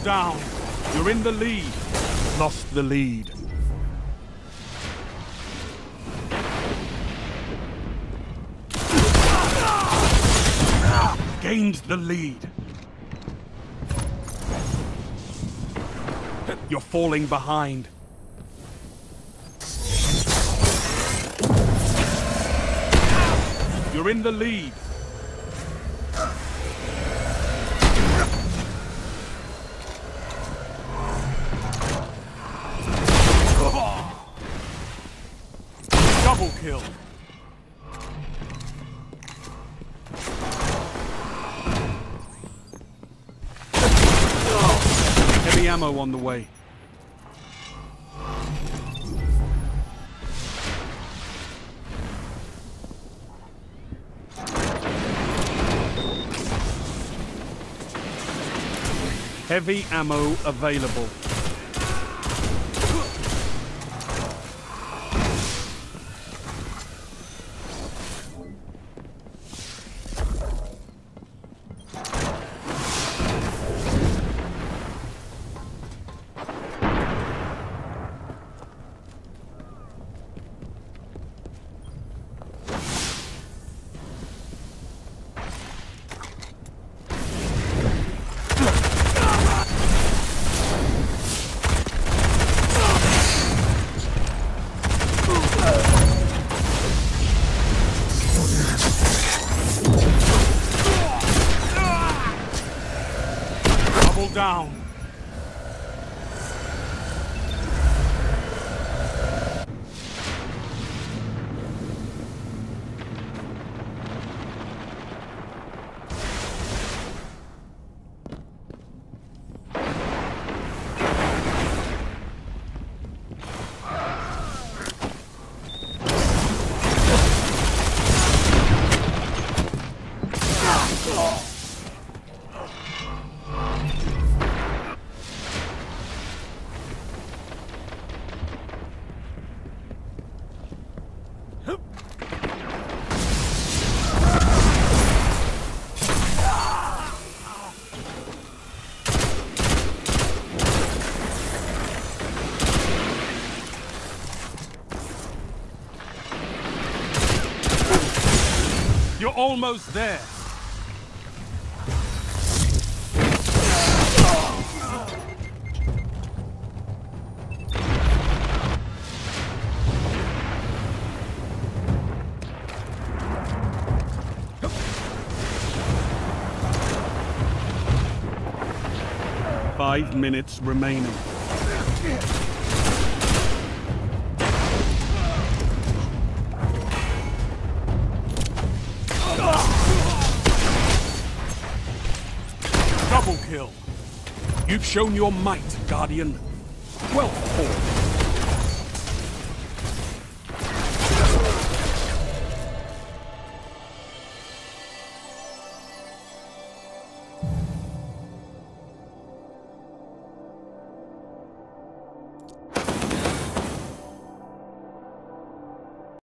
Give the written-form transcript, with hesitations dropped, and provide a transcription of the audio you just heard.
down. You're in the lead. Lost the lead. Gained the lead. You're falling behind. You're in the lead. Double kill. Heavy ammo on the way. Heavy ammo available. Down. You're almost there. Five minutes remaining. Double kill. You've shown your might, Guardian. Well fought.